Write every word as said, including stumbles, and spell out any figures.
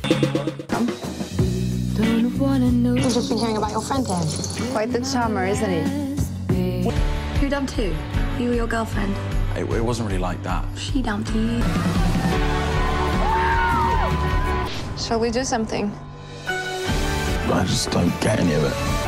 Come. I've just been hearing about your friend here. Quite the charmer, isn't he? Who dumped who? You or your girlfriend? It, it wasn't really like that. She dumped you. Shall we do something? I just don't get any of it.